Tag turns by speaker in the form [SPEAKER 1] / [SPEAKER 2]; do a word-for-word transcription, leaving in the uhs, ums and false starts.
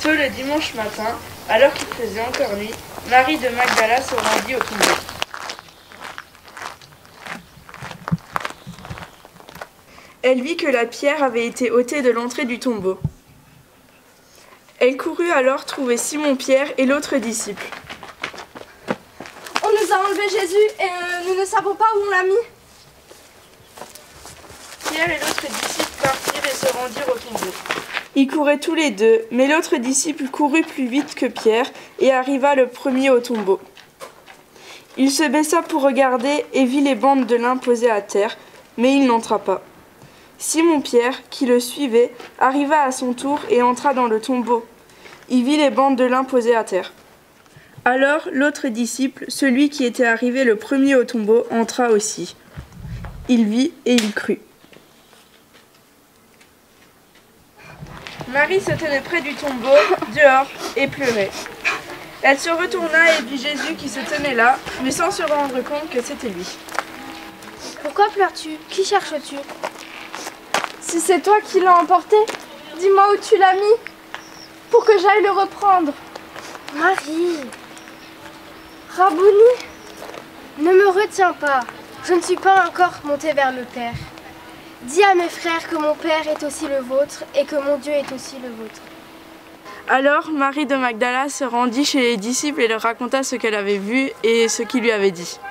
[SPEAKER 1] Tôt le dimanche matin, alors qu'il faisait encore nuit, Marie de Magdala se rendit au tombeau. Elle vit que la pierre avait été ôtée de l'entrée du tombeau. Elle courut alors trouver Simon-Pierre et l'autre disciple.
[SPEAKER 2] On nous a enlevé Jésus et euh, nous ne savons pas où on l'a mis.
[SPEAKER 1] Pierre et l'autre disciple partirent et se rendirent au tombeau. Ils couraient tous les deux, mais l'autre disciple courut plus vite que Pierre et arriva le premier au tombeau. Il se baissa pour regarder et vit les bandes de lin posées à terre, mais il n'entra pas. Simon-Pierre, qui le suivait, arriva à son tour et entra dans le tombeau. Il vit les bandes de lin posées à terre. Alors l'autre disciple, celui qui était arrivé le premier au tombeau, entra aussi. Il vit et il crut. Marie se tenait près du tombeau, dehors, et pleurait. Elle se retourna et vit Jésus qui se tenait là, mais sans se rendre compte que c'était lui.
[SPEAKER 2] Pourquoi pleures-tu? Qui cherches-tu? Si c'est toi qui l'as emporté, dis-moi où tu l'as mis, pour que j'aille le reprendre. Marie, Rabouni, ne me retiens pas, je ne suis pas encore montée vers le Père. Dis à mes frères que mon Père est aussi le vôtre et que mon Dieu est aussi le vôtre.
[SPEAKER 1] Alors Marie de Magdala se rendit chez les disciples et leur raconta ce qu'elle avait vu et ce qu'il lui avait dit.